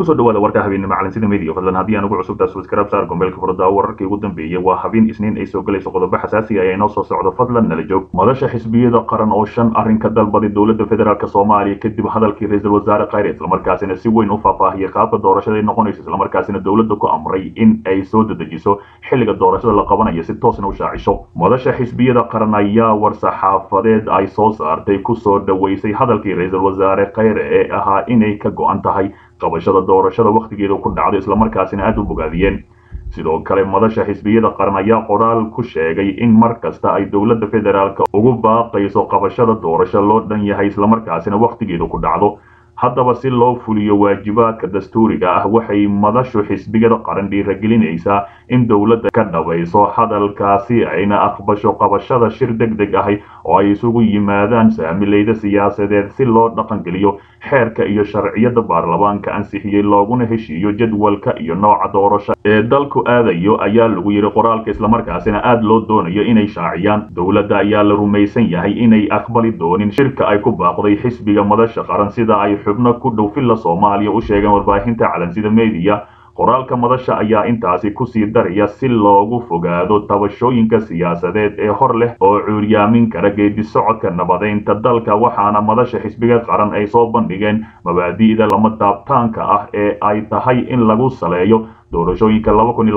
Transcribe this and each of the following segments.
kusoo dhawaada warka habeenimo macalin media fadlan haddii aan ugu cusubtaa subscribe saar gombeelka furada wararkii ugu dambeeyay waa habeen isniin ay soo galayso qodobo xasaasi ah ee noo soo socdo fadlan nala joog madasha xisbiyada qaran oo shan arrinka dalbadi dowladda federaalk Soomaaliya kadib hadalkii ra'iisul wasaare Khayre isla markaasina si weyn u faahfaahiyay qaabka doorashada ay noqonayso isla markaasina dowladda ku amray in ay soo dedejiso xilliga doorashada la qabanayo si toosna u shaacisho madasha xisbiyada qaran ayaa war saxaafadeed ay soo saartay ku soo dhaweysay hadalkii ra'iisul wasaare Khayre ee ahaa inay ka go'an tahay qabashada doorashada waqtigeedu ku dhacdo isla markaasina aad u bogaadiyeen sidoo kale madasha xisbiyada qaran ayaa qoraal ku sheegay in markasta ay dowladda federaalka ugu baaqayso qabashada doorasho loo dhan yahay isla markaasina waqtigeedu ku dhacdo haddaba si loo fuliyo waajibaadka dastuuriga ah waxay madashu xisbiyada qaran dhiirigelinaysaa in dowladda ka dhabayso hadalkaasi ayna aqbasho qabashada shir degdeg ah oo ay isugu yimaadaan saamilayda siyaasadeed si loo dhaqangeliyo xeerka iyo sharciyada baarlamaanka ansixiyay looguna heshiiyo jadwalka iyo nooca doorasho ee dalku aadayo ayaa lagu yiri qoraalka isla markaasina aad loo doonayo inay shaaciyaan dowladda ayaa la rumaysan yahay inay aqbali doonin shirka ay ku baaqday xisbiga madasha qaran sida ay xubno ku dhow filla Soomaaliya u sheegeen warbaahinta calansida media qoraalka madasha ayaa intaasi ku sii daraya si loogu fogaado tabashooyinka siyaasadeed ee hor leh oo cuuriyaamin kara geedi socodka nabadeynta dalka waxaana madasha xisbiga qaran ay soo bandhigeen mabaadi'da lama taabtaanka ah ee ay tahay in lagu saleeyo doorashooyinka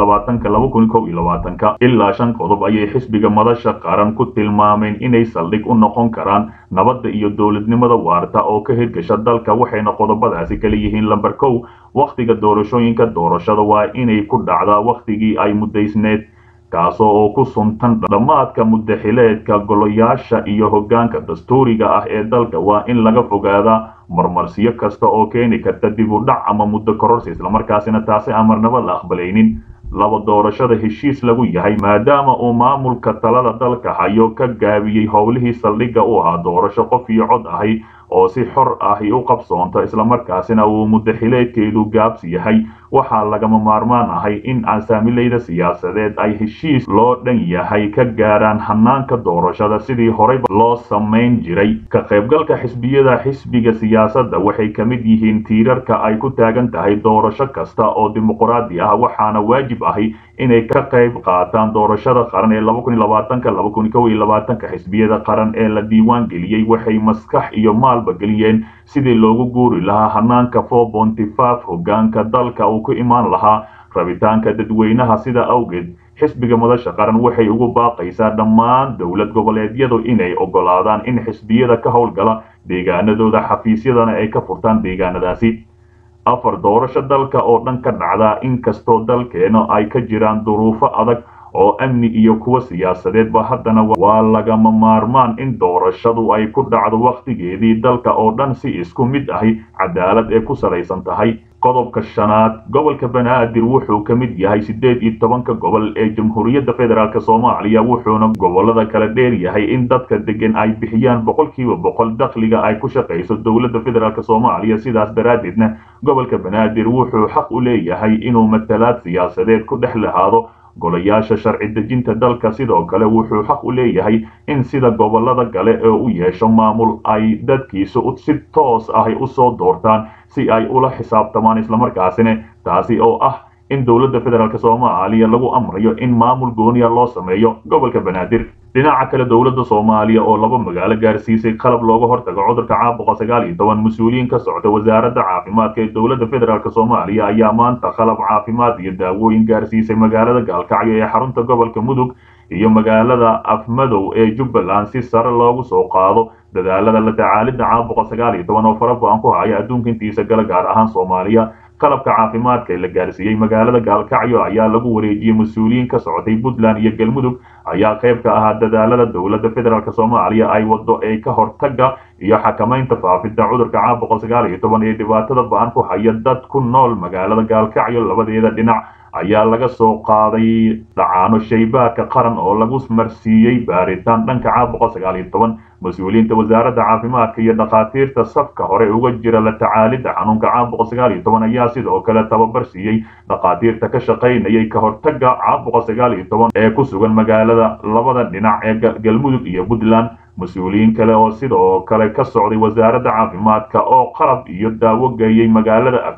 2020-2021 ilaa 5 qodob ayay xisbiga madasha qaran ku tilmaameen inay saldhig u noqon karaan nabadda iyo dowladnimada waarta oo ka hirgasha dalka waxayna qodobadaasi kala yihiin lambar 1 waqtiga doorashada waa inay ku dhacdaa waqtigii ay mudaysneed kaasoo ku suntan dhamaadka mudaxileedka golayaasha iyo hoggaanka dastuuriga ah ee dalka waa in laga fogaadaa marmarsiyo kasta oo keeni karta dib u dhac ama muddo kororsi isla markaasina taasi amarnaba la aqbalaynin laba doorashada heshiis lagu yahay maadaama uu maamulka talada dalka hayo ka gaabiyay howlihii saldhigga u ahaa doorasho qof iyo cod ahi oo si xor ah u qabsoonto isla markaasina uu mudaxileedkeedu gaabsi yahay waxaa lagama maarmaan ahay in saamilayda siyaasadeed ay heshiis loo dhan yahay ka gaaraan hanaanka doorashada sidii horeyba loo samayn jiray ka qaybgalka xisbiga siyaasadda waxay ka mid yihiin tiirarka ay ku taagan tahay doorasho kasta oo dimuqraadi ah waxaana waajib ahi inay ka qayb qaataan doorashada qaran ee 2020-2021 xisbiyada qaran ee la diiwaan geliyay waxay maskax iyo maalba geliyeen sidii loogu guuri lahaa hanaanka 4.5 hoggaanka dalka uu ku imaan lahaa rabitaanka dadweynaha sida awgeed xisbiga madasha qaran waxay ugu baaqaysaa dhammaan dowlad goboleedyadu inay ogolaadaan in xisbiyada ka howlgala deegaanadooda xafiisyadana ay ka furtaan deegaanadaasi afar doorasho dalka oo dhan ka dhacda inkastoo dalkeena ay ka jiraan duruufo adag oo amni iyo kuwa siyaasadeedba haddana waa lagama maarmaan in doorashadu ay ku dhacdo waqtigeedii dalka oo dhan si isku mid ahi cadaalad ee ku salaysan tahay qodobka shanaad gobolka banaadir wuxuu ka mid yahay 18 gobol ee jamhuuriyadda federaalk Soomaaliya wuxuuna gobolada kala dheer yahay in dadka degan ay bixiyaan 100% dakhliga ay ku shaqeyso dowladda federaalk Soomaaliya sidaas daraadeedna gobolka banaadir wuxuu xaq u leeyahay inuu matalaad siyaasadeed ku dhex lahaado golayaasha sharci dejinta dalka sidoo kale wuxuu xaq u leeyahay in sida gobolada kale ee u yeesho maamul ay dadkiisu si toos ah u soo doortaan si ay ula xisaabtamaan isla markaasina taasi oo ah in dowladda federaalk Soomaaliya lagu amrayo in maamul gooniya loo sameeyo gobolka banaadir dhinaca kale dowladda Soomaaliya oo laba magaalo gaarsiisay qalab looga hortago cudurka caabuqa 19 mas'uuliyiin ka socda wasaaradda caafimaadka ee dowladda federaalk Soomaaliya ayaa maanta qalab caafimaad iyo daawooyin gaarsiisay magaalada Gaalkacyo ee xarunta gobolka Mudug iyo magaalada Afmadow ee Jubbaland si sare loogu soo qaado dadaalada la tacaalida caabuqa 19 oo farabadan ku haya adduunka intiisa gaar ahaan Soomaaliya qalabka caafimaadka ee la gaarsiiyay magaalada Gaalkacyo ayaa lagu wareejiyay mas'uuliyiin ka socday Puntland iyo Galmudug ayaa qayb ka ah dadaalada dowladda federaalk Soomaaliya ay wado ee ka hortaga iyo xakamaynta faafidda cudurka caabuqa 19 ee dhibaatada ba'an ku haya dad ku nool magaalada Gaalkacyo labadeeda dhinac ayaa laga soo qaaday dhacaano shaybaadka qaran oo lagu marsiiyay baaritaan dhanka caabuqa 19 mas'uuliyiinta wasaaradda caafimaadka iyo dhaqaatiirta safka hore uga jira la tacaalida xanuunka caabuqa 19 ayaa sidoo kale tababar siiyay dhaqaatiirta ka shaqaynayay ka hortaga caabuqa 19 ee ku sugan magaalada labada dhinac ee Galmudug iyo Puntland mas'uuliyiin kale oo sidoo kale ka socday wasaaradda caafimaadka oo qalab iyo daawo geeyay magaalada Afmadow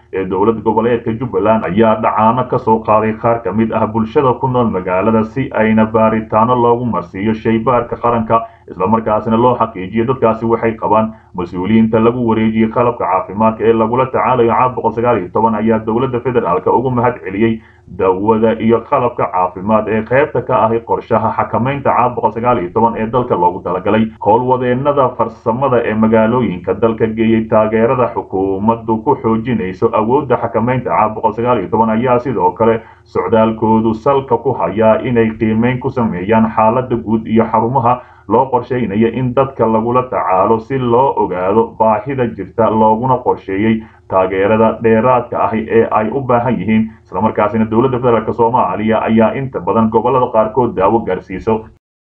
ee dowlad goboleedka Jubbaland ayaa dhacaano ka soo qaaday qaar ka mid ah bulshada ku nool magaalada si ayna baaritaano loogu marsiiyo shaybaarka qaranka isla markaasina loo xaqiijiyo dadkaasi waxay qabaan mas'uuliyiinta lagu wareejiyay qalabka caafimaadka ee lagula tacaalayo caabuqa 19 ayaa dowladda federaalka ugu mahad celiyay dawada iyo qalabka caafimaad ee qaybta ka ah qorshaha xakamaynta caabuqa 19 ee dalka loogu talagalay howlwadeenada farsamada ee magaalooyinka dalka geeyay taageerada xukuumaddu ku xoojinayso awoodda xakamaynta caabuqa 19 ayaa sidoo kale socdaalkoodu salka ku hayaa inay qiimeyn ku sameeyaan xaaladda guud iyo xarumaha loo qorsheynayo in dadka lagula tacaalo si loo ogaado baahida jirta looguna qorsheeyay taageerada dheeraadka ah ee ay u baahan yihiin isla markaasina dowladda federaalka Soomaaliya ayaa inta badan gobolada qaarkood daawo gaarsiiso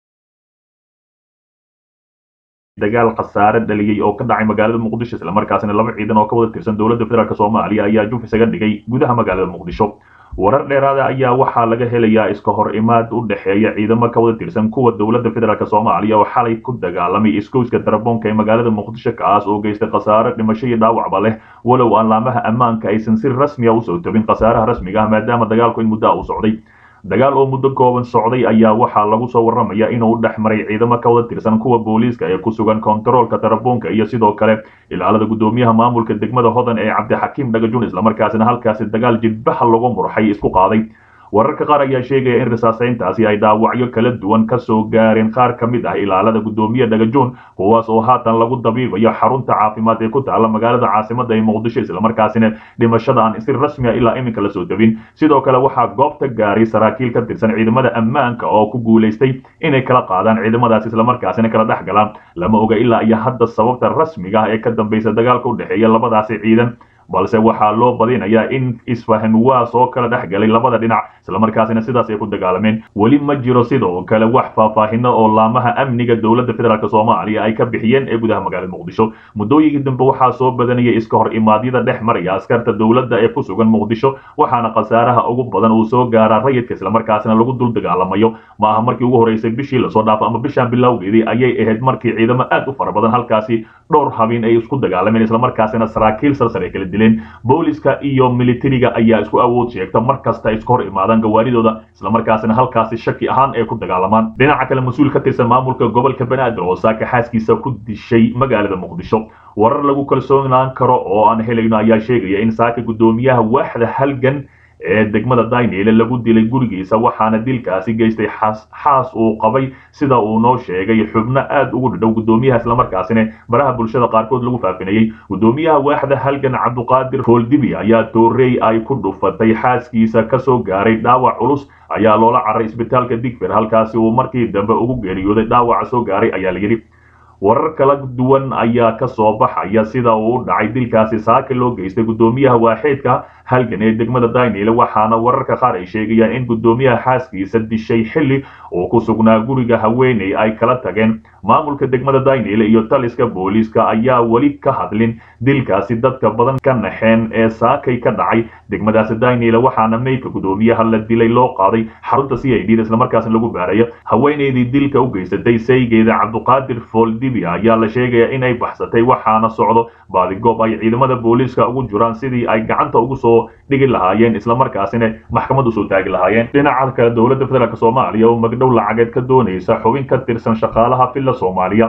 dagaal khasaare dhaliyay oo ka dhacay magaalada Muqdisho isla markaasina laba ciidan oo ka wada tirsan dowladda federaalka Soomaaliya ayaa juf isaga dhigay gudaha magaalada Muqdisho warar dheeraad ah ayaa waxaa laga helayaa iska hor imaad u dhaxeeya ciidamo ka wada tirsan kuwa dowladda federaalka Soomaaliya oo xalay ku dagaalamay iskooska Taraboonka ee magaalada Muqdisho kaas oo geystay khasaare dhimasho iyo dhaawacba leh walow aan laamaha ammaanka aysan si rasmi ah u soo tabin khasaaraha rasmiga ah maadaama dagaalku in muddo u socday dagaal oo muddo kooban socday ayaa waxaa lagu soo waramayaa inuu dhexmaray ciidamo ka wada tirsan kuwa booliiska ee ku sugan kontaroolka Taraboonka iyo sidoo kale ilaalada gudoomiyaha maamulka degmada Hodan ee Cabdixakiim Dhagajuun isla markaasina halkaasi dagaal jidbaha lagu murxay isku qaaday wararka qaar ayaa sheegaya in risaasayntaasi ay dhaawacyo kala duwan ka soo gaareen qaar ka mid ah ilaalada gudoomiye Dhagajuun kuwaas oo haatan lagu dabiibayo xarunta caafimaad ee ku taala magaalada caasimadda ee Muqdisho isla markaasina dhimashada aan si rasmi ah ilaa iminka la soo dabin sidoo kale waxaa goobta gaaray saraakiil ka tirsan ciidamada ammaanka oo ku guuleystay inay kala qaadaan ciidamadaas isla markaasina kala dhaxgalaan lama oga ilaa iyo hadda sababta rasmiga ah ee ka dambaysa dagaalka u dhaxeeya labadaasi ciidan balse waxaa loo badinayaa in isfahan waa soo kala dhaxgalay labada dhinac isla markaasina sidaas ay ku dagaalameen wali ma jiro sidoo kale wax faahfaahino oo laamaha amniga dowladda federaalka Soomaaliya ay ka bixiyeen ee gudaha magaalada Muqdisho muddooyinkii dambe waxaa soo badanayay iska hor imaadyada dhex maraya askarta dowladda ee ku sugan Muqdisho waxaana khasaaraha ugu badan uu soo gaaraa rayidka isla markaasina lagu dul dagaalamayo ma aha markii ugu horeysay bishii la soo dhaafay ama bishan bilowgeedii ayay ahayd markii ciidamo aad u fara badan halkaasi dhowr habeen ay isku dagaalameen isla markaasina saraakiil sarsare kala booliska iyo militariga ayaa isku awood sheegta markasta isku hor imaadaan gawaaridooda isla markaasina halkaasi shaki ahaan ay ku dagaalamaan dhinaca kale mas'uul ka tirsan maamulka gobolka Banaadir oo saaka xaaskiisa ku dishay magaalada Muqdisho warar lagu kalsoonaan karo oo aan helayno ayaa sheegaya in saaka gudoomiyaha waaxda halgan ee degmada Daynile lagu dilay gurigiisa waxaana dilkaasi geystay xaas uu qabay sida uu noo sheegay xubno aad ugu dhow gudoomiyaha isla markaasina baraha bulshada qaarkood lagu faafinayay gudoomiyaha waaxda halgan Cabduqaadir Fooldibi ayaa toorey ay ku dhufatay xaaskiisa ka soo gaaray dhaawac culus ayaa loola caray isbitaalka Digfir halkaasi uu markii dambe ugu geeriyooday dhaawac soo gaaray ayaa la yiri warar kala duwan ayaa ka soo baxaya sida uu dhacay dilkaasi saaka loo geystay gudoomiyaha waaxeedka halgan ee degmada Daynile waxaana wararka qaar ay sheegayaan in gudoomiyaha xaaskiisa dishay xilli oo ku sugnaa guriga haweeney ay kala tageen maamulka degmada Daynile iyo taliska booliiska ayaa wali ka hadlin dilkaasi dadka badan ka naxeen ee saakay ka dhacay degmadaas Daynile waxaana meydka gudoomiyaha la dilay loo qaaday xarunta CID isla markaasina lagu baarayo haweeneydii dilka u geysatay saygeeda Cabduqaadir Fooldibi ayaa la sheegaya in ay baxsatay waxaana socdo baadigoob ay ciidamada booliiska ugu jiraan sidii ay gacanta ugu soo dhigi lahaayeen isla markaasina maxkamadu soo taagi lahaayeen dhinaca kale dowladda federaalka Soomaaliya oo magdhow lacageed ka doonaysa xubin ka tirsan shaqaalaha filla Soomaaliya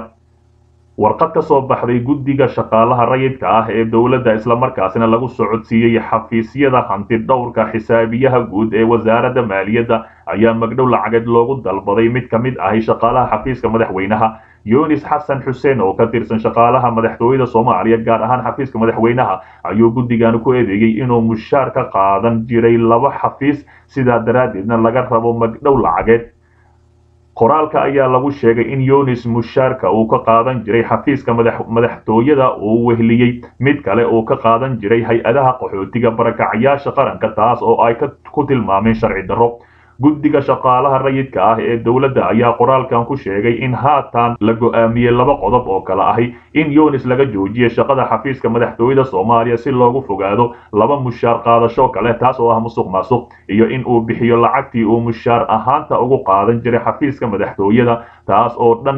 warqad ka soo baxday guddiga shaqaalaha rayidka ah ee dowladda isla markaasina lagu socodsiiyay xafiisyada hanti dhowrka xisaabiyaha guud ee wasaaradda maaliyadda ayaa magdhow lacageed loogu dalbaday mid ka mid ah shaqaalaha xafiiska madaxweynaha Yunis Xasan Xuseen oo ka tirsan shaqaalaha madaxtooyada Soomaaliya gaar ahaan xafiiska madaxweynaha ayuu guddigan ku eedeeyay inuu mushaar ka qaadan jiray laba xafiis sida daraadeedna laga rabo magdhow lacageed qoraalka ayaa lagu sheegay in Yunis mushaarka uu ka qaadan jiray xafiiska madaxtooyada uu wehliyay mid kale oo ka qaadan jiray hay'adaha qaxootiga barakacayaasha qaranka taas oo ay ku tilmaameen sharci darro guddiga shaqaalaha rayidka ah ee dowladda ayaa qoraalkan ku sheegay in haatan la go'aamiyay laba qodob oo kala ahi in Yunis laga joojiyo shaqada xafiiska madaxtooyada Soomaaliya si loogu fogaado laba mushaar qaadasho kale taas oo ah musuqmaasuq iyo in uu bixiyo lacagtii uu mushaar ahaanta ugu qaadan jiray xafiiska madaxtooyada taas oo dhan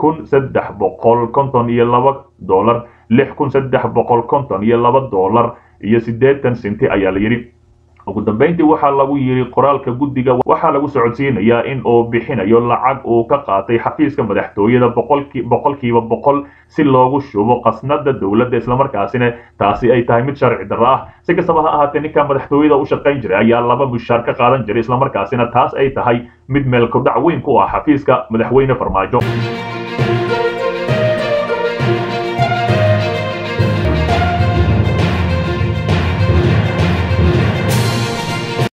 $6,352 $6,352 iyo 80 senti ayaa la yiri ugu dambeyntii waxaa lagu yiri qoraalka guddiga waxaa lagu socodsiinayaa in uu bixinayo lacag uu ka qaatay xafiiska madaxtooyada boqolkiiba boqol si loogu shubo qasnada dowladda isla markaasina taasi ay tahay mid sharci darro ah si kastaba ha ahaatee ninka madaxtooyada u shaqayn jiray ayaa laba mushaar ka qaadan jiray isla markaasina taas ay tahay mid meel ku dhac weyn ku ah xafiiska madaxweyne Farmaajo